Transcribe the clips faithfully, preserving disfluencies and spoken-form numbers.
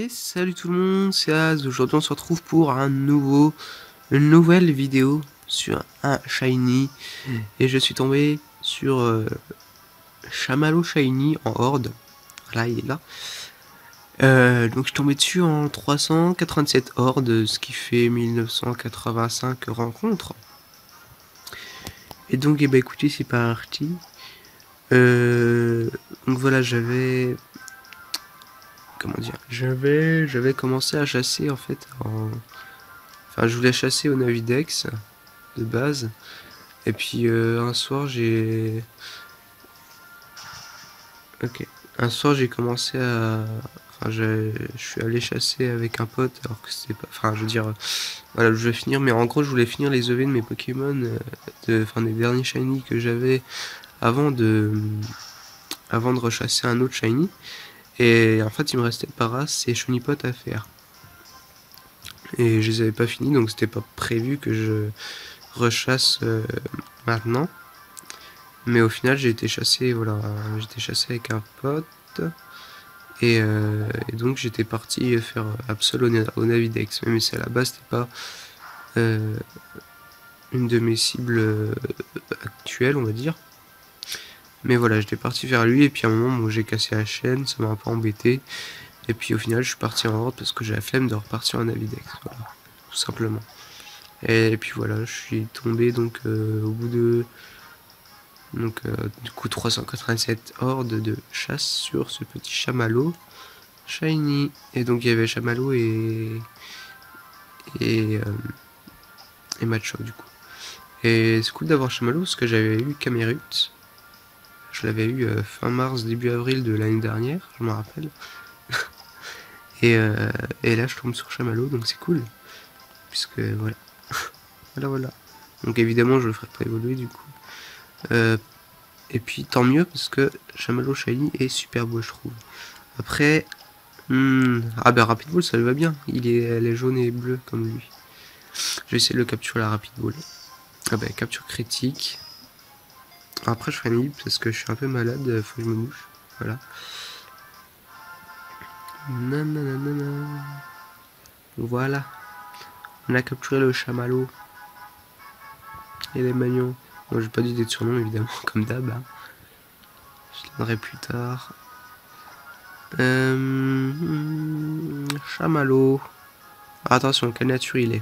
Et salut tout le monde, c'est Az. Aujourd'hui on se retrouve pour un nouveau, une nouvelle vidéo sur un shiny. Et je suis tombé sur euh, Chamallow Shiny en horde. Voilà, il est là. Euh, donc je suis tombé dessus en trois cent quatre-vingt-sept hordes, ce qui fait mille neuf cent quatre-vingt-cinq rencontres. Et donc, eh ben, écoutez, c'est parti. Euh, donc voilà, j'avais... Comment dire, j'avais j'avais commencé à chasser en fait en... Enfin, je voulais chasser au Navidex de base. Et puis euh, un soir, j'ai... Ok. Un soir, j'ai commencé à... Enfin, je suis allé chasser avec un pote, alors que c'était pas... Enfin, je veux dire... Voilà, je vais finir, mais en gros, je voulais finir les E V de mes Pokémon, euh, de... enfin, des derniers Shiny que j'avais avant de... Avant de rechasser un autre Shiny. Et en fait, il me restait Paras et Chonipot à faire. Et je les avais pas finis, donc c'était pas prévu que je rechasse euh, maintenant. Mais au final, j'ai été chassé, voilà, j'ai été chassé avec un pote. Et, euh, et donc j'étais parti faire Absol au, au Navidex. Même si à la base c'était pas euh, une de mes cibles euh, actuelles, on va dire. Mais voilà, j'étais parti vers lui et puis à un moment où j'ai cassé la chaîne, ça m'a un peu embêté. Et puis au final, je suis parti en horde parce que j'ai la flemme de repartir en Navidex. Voilà, tout simplement. Et puis voilà, je suis tombé donc euh, au bout de donc euh, du coup trois cent quatre-vingt-sept hordes de chasse sur ce petit chamallow shiny. Et donc il y avait chamallow et et, euh, et Machoke du coup. Et c'est cool d'avoir chamallow parce que j'avais eu Camerut. Je l'avais eu euh, fin mars, début avril de l'année dernière, je me rappelle. et, euh, et là je tombe sur chamallow, donc c'est cool. Puisque voilà. voilà voilà. Donc évidemment je le ferai pas évoluer du coup. Euh, et puis tant mieux parce que chamallow shiny est super beau je trouve. Après, hmm, ah ben Rapid Ball ça lui va bien. Il est, elle est jaune et bleue comme lui. Je vais essayer de le capturer la Rapid Ball. Ah ben capture critique. Après je ferai une libre parce que je suis un peu malade, faut que je me mouche. Voilà. Nanana. Voilà. On a capturé le chamallow. Et les magnons. Bon, j'ai pas d'idée de surnom évidemment, comme d'hab. Hein. Je le donnerai plus tard. Euh, chamallow. Ah, attention, quelle nature il est.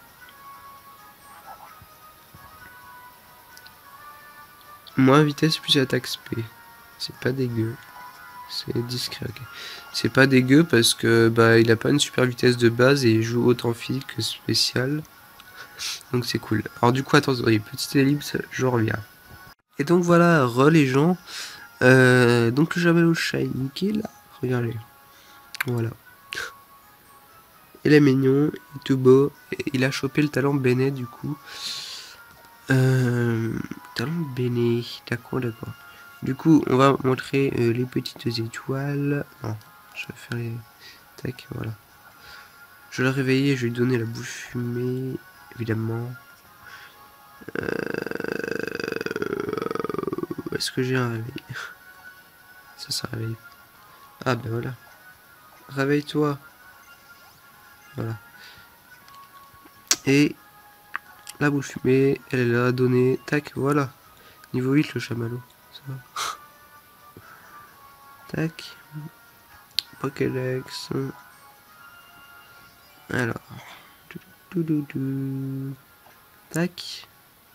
Moins vitesse, plus attaque spé. C'est pas dégueu. C'est discret, ok. C'est pas dégueu parce que bah il a pas une super vitesse de base et il joue autant physique que spécial. Donc c'est cool. Alors du coup, attention, petite ellipse, je reviens. Et donc voilà, re les gens. Euh, donc le Chamallow Shiny qui est là. Regardez. Voilà. Il est mignon, il est tout beau. Et il a chopé le talent Béné du coup. Euh, talent Béné, d'accord, d'accord. Du coup, on va montrer euh, les petites étoiles. Non, je vais faire les... Tac, voilà. Je vais le réveiller, je vais lui donner la boule fumée, évidemment. Euh... Est-ce que j'ai un réveil? Ça, ça réveille. Ah, ben voilà. Réveille-toi. Voilà. Et la boule fumée, elle est là, donnée. Tac, voilà. Niveau huit, le chamallow. Ça va. Tac. Pokédex. Alors. Tac.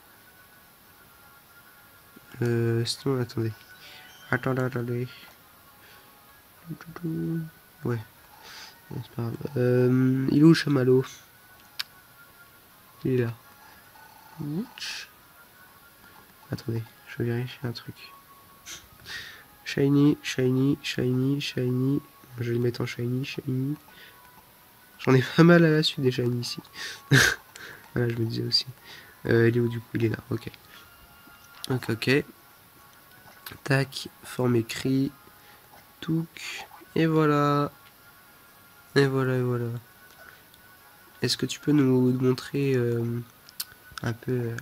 Euh, sinon, attendez. Attendez, attendez. Ouais. C'est pas grave. Euh, il est où le chamallow? Il est là. Attendez, je vais vérifier un truc. Shiny, shiny, shiny, shiny. Je vais le mettre en shiny, shiny. J'en ai pas mal à la suite des shiny ici. Voilà, je me disais aussi. Euh, il est où du coup? Il est là, ok. Ok, ok. Tac, forme écrit. Touk. Et voilà. Et voilà, et voilà. Est-ce que tu peux nous montrer euh, un peu... Euh...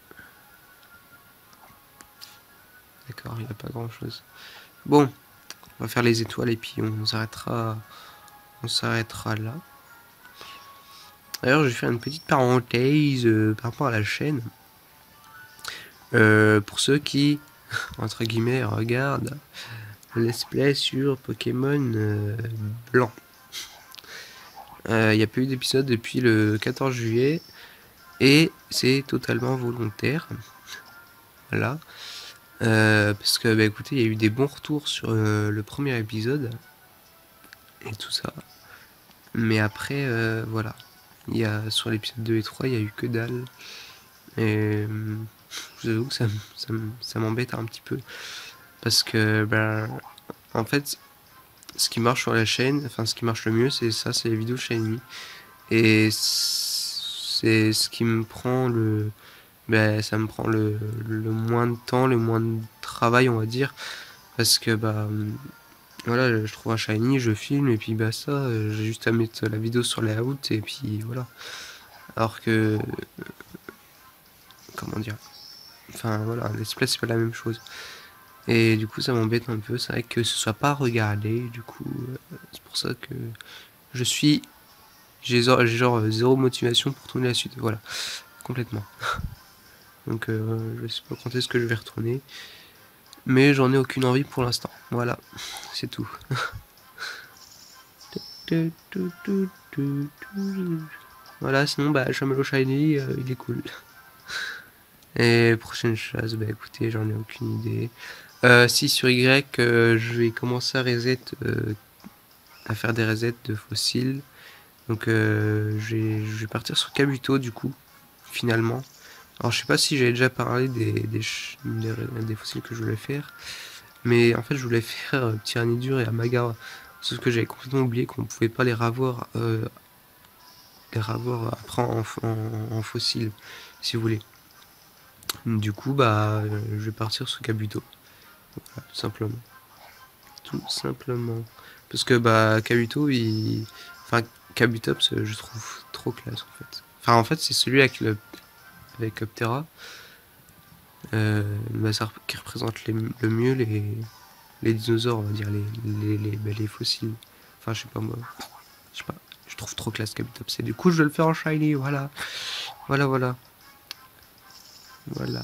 D'accord, il n'y a pas grand chose. Bon, On va faire les étoiles et puis on s'arrêtera, on s'arrêtera là. D'ailleurs, je vais faire une petite parenthèse euh, par rapport à la chaîne. Euh, pour ceux qui, entre guillemets, regardent le let's play sur Pokémon euh, blanc. Il euh, n'y a pas eu d'épisode depuis le quatorze juillet et c'est totalement volontaire. Voilà. Euh, parce que, bah écoutez, il y a eu des bons retours sur euh, le premier épisode et tout ça. Mais après, euh, voilà. Il y a, sur l'épisode deux et trois, il n'y a eu que dalle. Et euh, je vous avoue que ça, ça, ça m'embête un petit peu. Parce que, bah, en fait, ce qui marche sur la chaîne, enfin, ce qui marche le mieux, c'est ça, c'est les vidéos Shiny. Et c'est ce qui me prend le. Ben, ça me prend le, le moins de temps, le moins de travail, on va dire. Parce que, bah. Voilà, je trouve un shiny, je filme, et puis bah ça, j'ai juste à mettre la vidéo sur les out, et puis voilà. Alors que... Comment dire? Enfin voilà, un let's play c'est pas la même chose. Et du coup ça m'embête un peu, c'est vrai que ce soit pas regardé, du coup euh, c'est pour ça que je suis... J'ai genre, genre zéro motivation pour tourner la suite, voilà, complètement. Donc euh, je sais pas quand est-ce que je vais retourner. Mais j'en ai aucune envie pour l'instant, voilà, c'est tout. Voilà, sinon, bah, Chamallow Shiny, euh, il est cool. Et prochaine chose, bah écoutez, j'en ai aucune idée. Euh, si sur Y, euh, je vais commencer à reset, euh, à faire des resets de fossiles. Donc, euh, je, vais, je vais partir sur Kabuto, du coup, finalement. Alors, je sais pas si j'avais déjà parlé des, des, des, des fossiles que je voulais faire. Mais en fait, je voulais faire euh, Tyranidur et Amagara. Sauf que j'avais complètement oublié qu'on pouvait pas les ravoir, euh, les ravoir après en, en, en fossile, si vous voulez. Du coup, bah, euh, je vais partir sur Kabuto. Voilà, tout simplement. Tout simplement. Parce que, bah, Kabuto, il... Enfin, Kabutops, je trouve trop classe, en fait. Enfin, en fait, c'est celui avec le... avec Optera. Euh, bah, ça, qui représente les, le mieux les... les dinosaures, on va dire, les, les, les, bah, les fossiles. Enfin, je sais pas, moi. Je sais pas. Je trouve trop classe Kabutops. Et du coup, je vais le faire en shiny, voilà. Voilà, voilà. Voilà.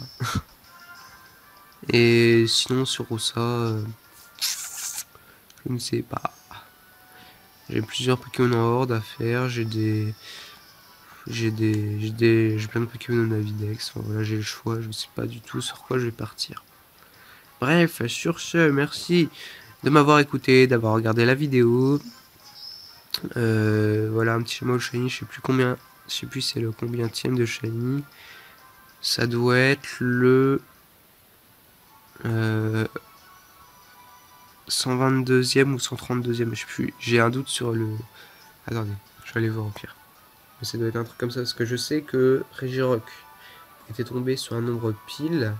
Et sinon, sur Rosa, euh, je ne sais pas. J'ai plusieurs Pokémon en horde à faire. J'ai des. J'ai des. J'ai des. J'ai plein de Pokémon en Navidex. Enfin, voilà, j'ai le choix. Je ne sais pas du tout sur quoi je vais partir. Bref, sur ce, merci de m'avoir écouté, d'avoir regardé la vidéo. Euh, voilà, un petit chameau shiny. Je sais plus combien. Je sais plus c'est le combienième de shiny. Ça doit être le. Euh, cent vingt-deuxième ou cent trente-deuxième, je sais plus. J'ai un doute sur le... Attendez, je vais aller voir au pire. Mais ça doit être un truc comme ça, parce que je sais que Regirock était tombé sur un nombre pile.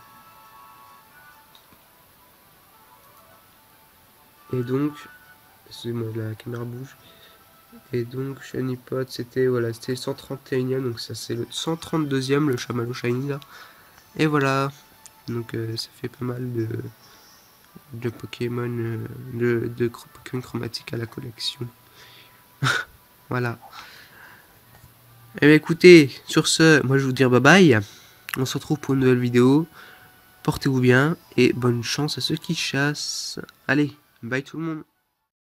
Et donc... Excusez-moi, la caméra bouge. Et donc, Shiny-Pot, c'était voilà, c'était le cent trente et unième, donc ça c'est le cent trente-deuxième, le Chamallow Shiny là. Et voilà, donc euh, ça fait pas mal de, de Pokémon, euh, de, de Pokémon chromatiques à la collection. Voilà. Et bien écoutez, sur ce, moi je vous dis bye bye. On se retrouve pour une nouvelle vidéo. Portez-vous bien et bonne chance à ceux qui chassent. Allez, bye tout le monde.